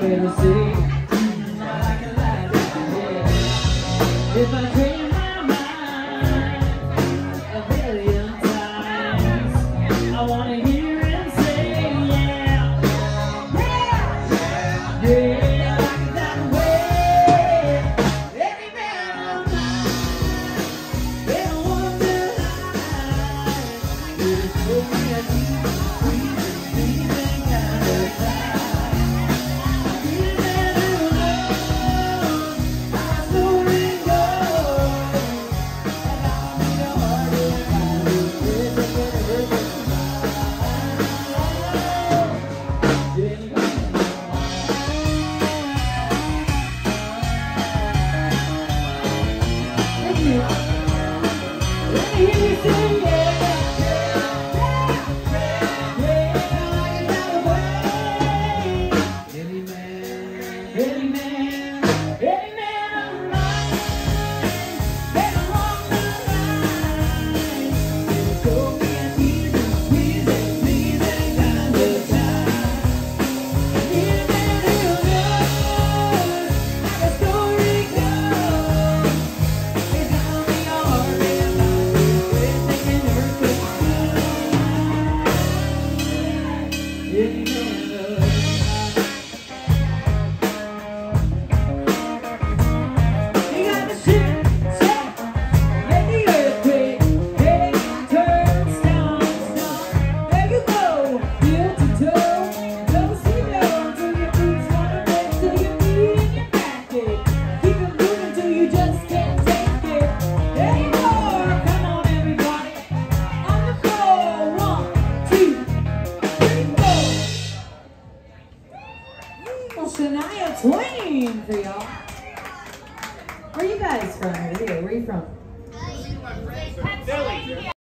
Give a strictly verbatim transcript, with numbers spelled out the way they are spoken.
fatal city. Like a light, yeah. If I change my mind a million times, I wanna hear it say yeah, yeah, yeah, like it that way. Any man of mine, they don't want to hide. They just told me I need to breathe, breathing kind of time. Shania Twain for y'all. Where are you guys from? Where are you from? Philly.